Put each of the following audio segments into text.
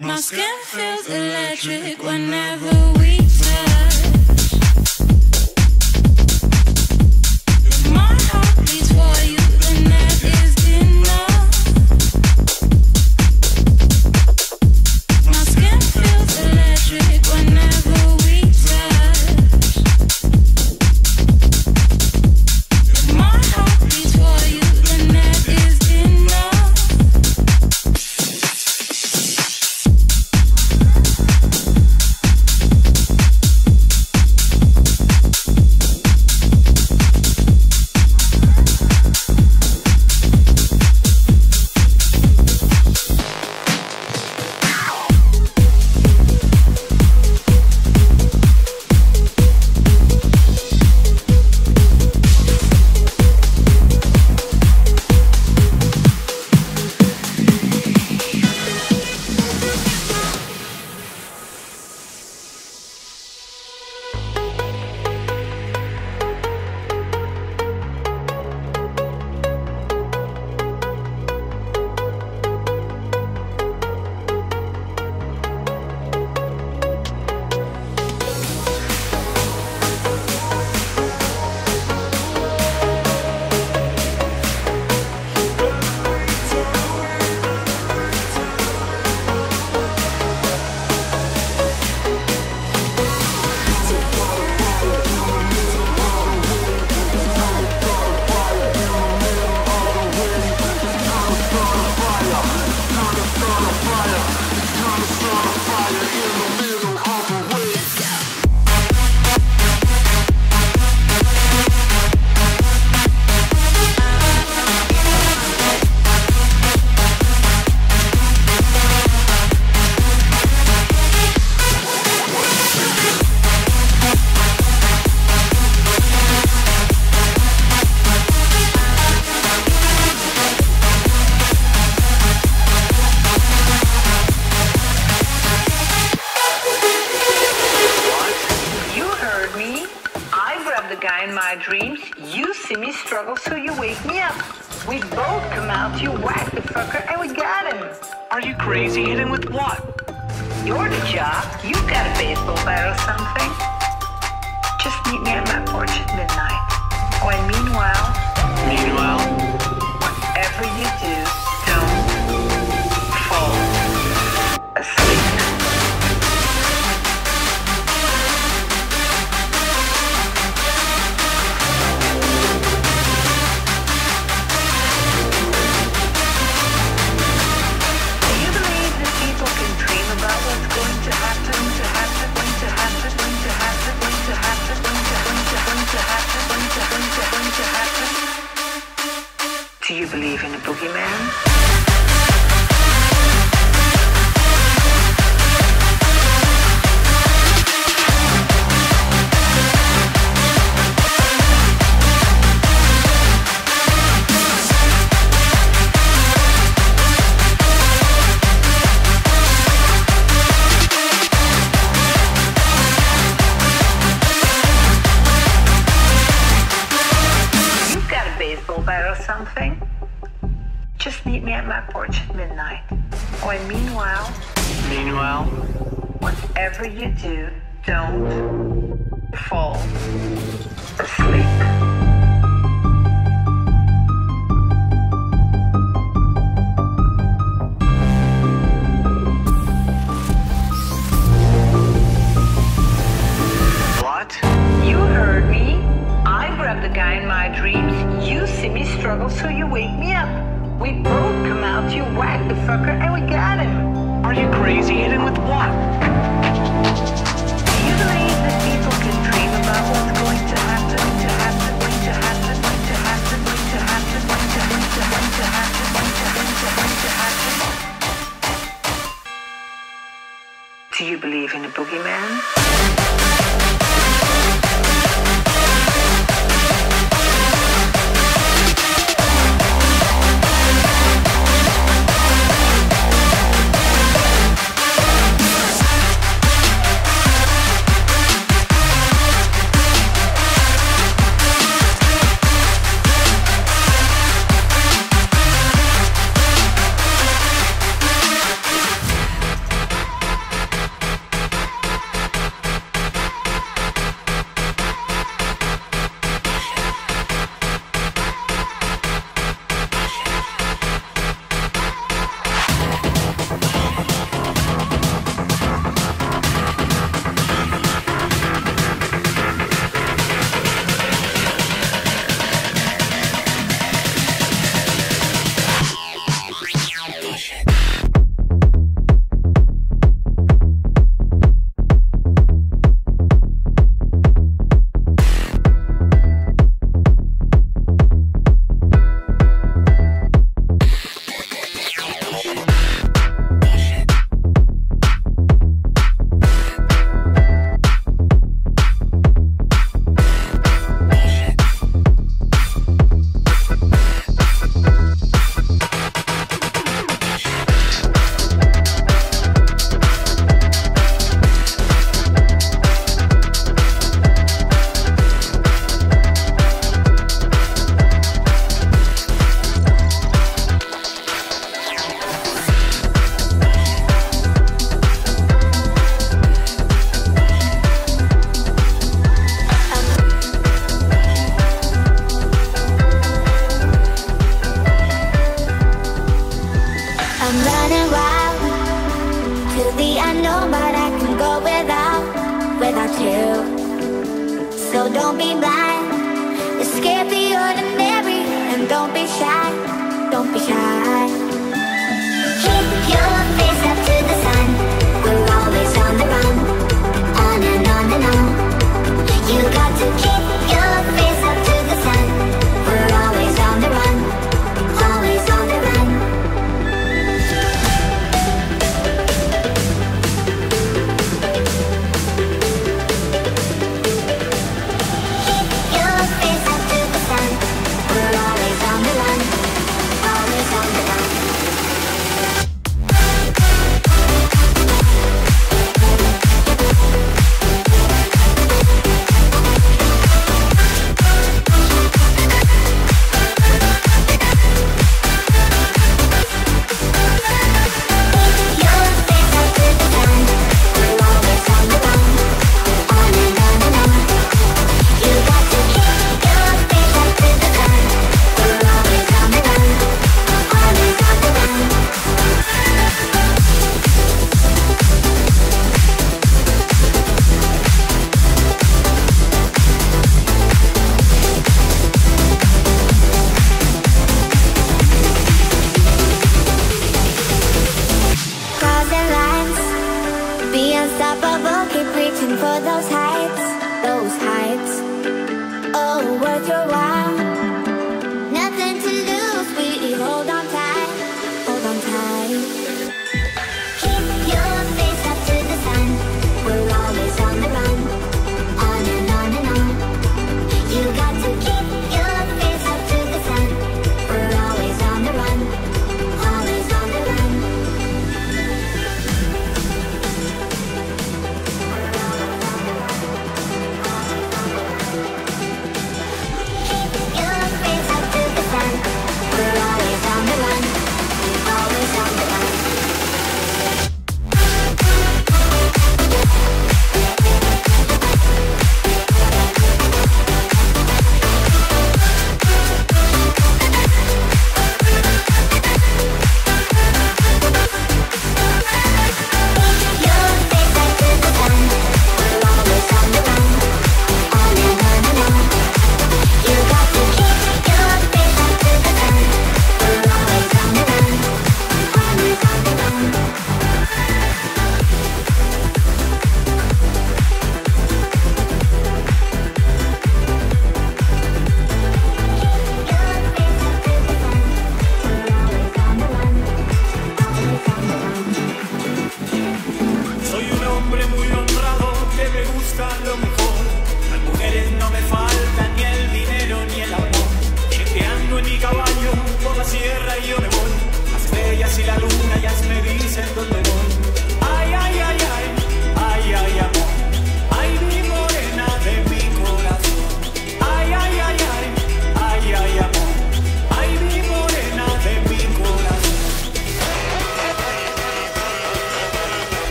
My skin feels electric whenever we touch. If my heart beats for you, then that is enough. My skin feels electric whenever we touch. If my heart beats for you, then that is enough.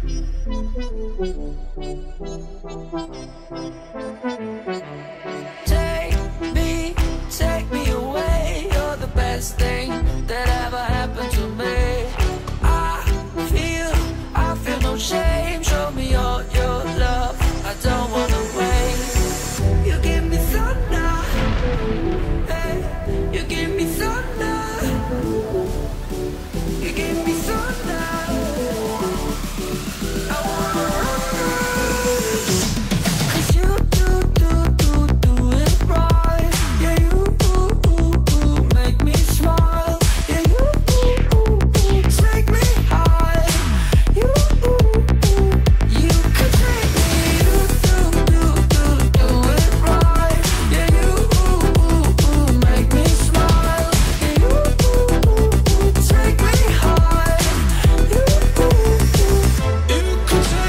Take me away. You're the best thing that ever happened to me. I feel no shame. Show me all your love. I don't wanna wait. You give me thunder. Hey, you give me thunder. You give me thunder. I wanna run. 'Cause you do it right. Yeah, you make me smile. Yeah, you take me high. You could take me. You do it right. Yeah, you make me smile. Yeah, you take me high. You could take me.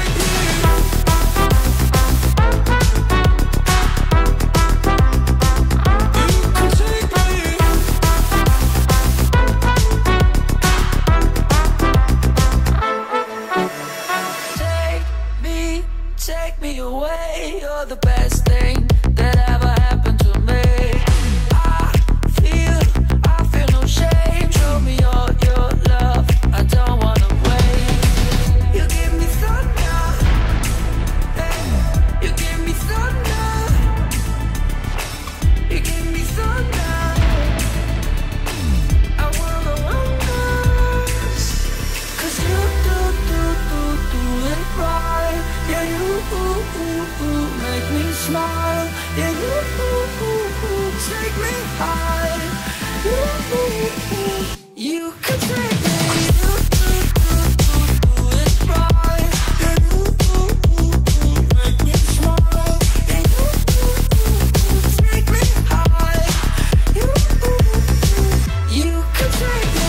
Take me away. You're the best thing that ever happened to me. I feel no shame. Show me all your love. I don't wanna wait. You give me thunder. Hey, you give me thunder. You give me thunder. I wanna run. 'Cause you do it right. Yeah, you make me smile. Yeah, you take me high. You could take me. You do it right. Yeah, you make me smile. Yeah, you take me high. You could take me.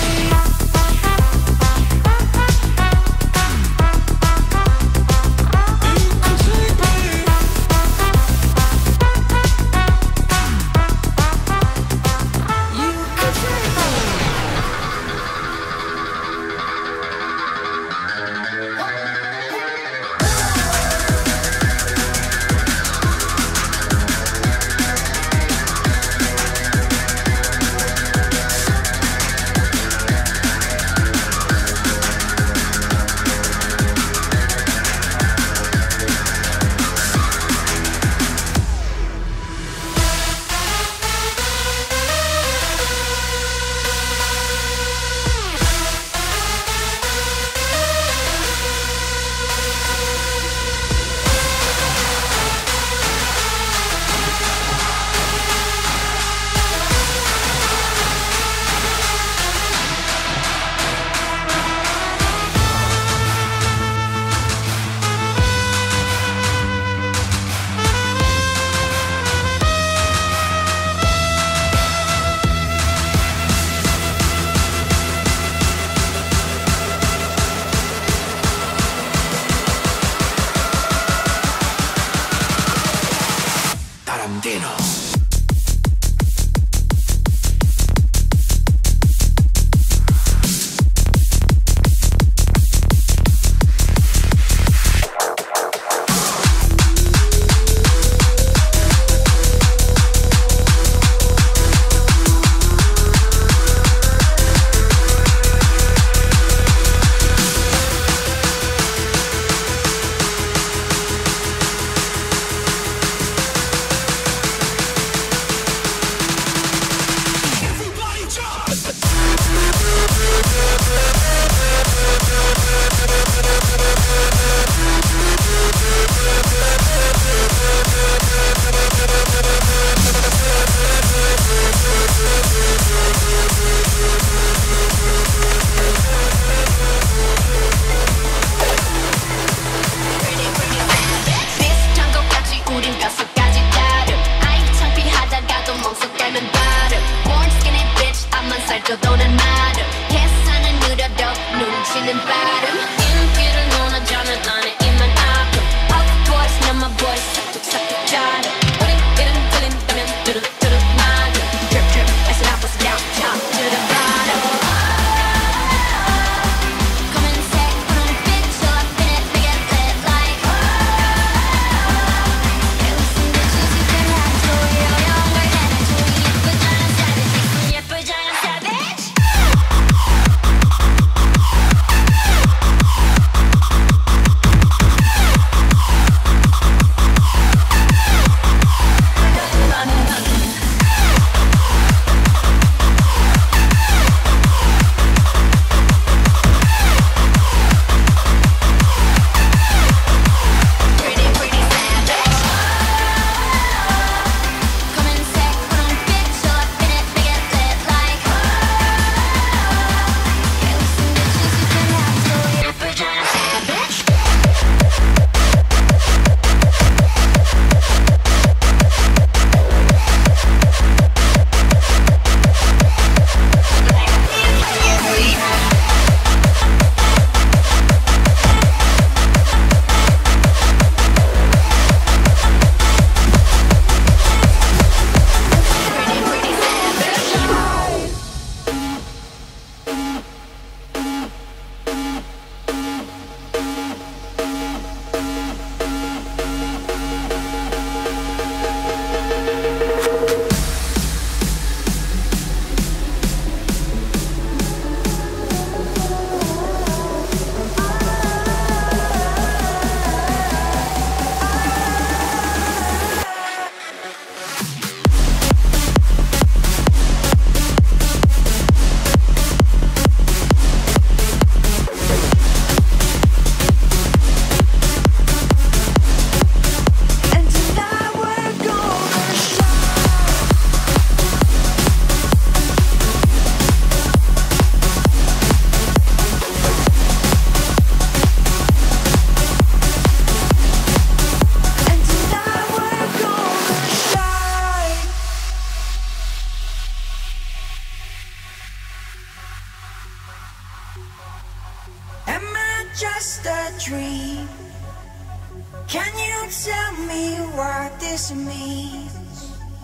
just a dream? Can you tell me what this means?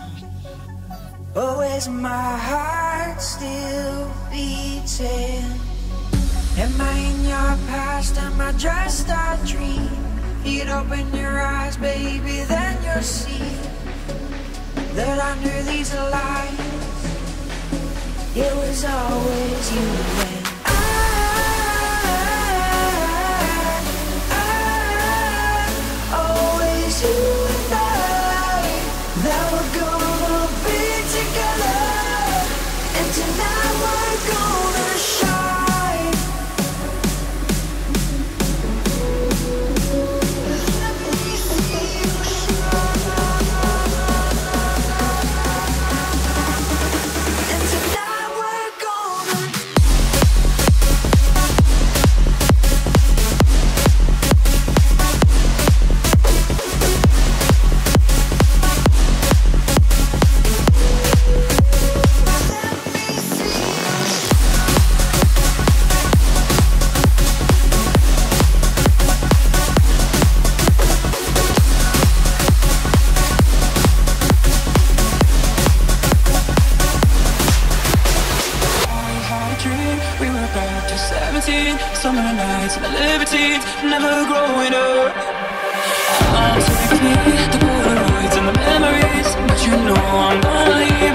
Or is my heart still beating? Am I in your past? Am I just a dream? You'd open your eyes, baby, then you'll see that under these lights it was always you and I, always you and I, that we're gonna be together, and tonight we're gonna shine. Let me see you shine. And tonight we're gonna We were back to 17, summer nights and the libertines, never growing up. I'll take me the Polaroids and the memories, but you know I'm not leaving.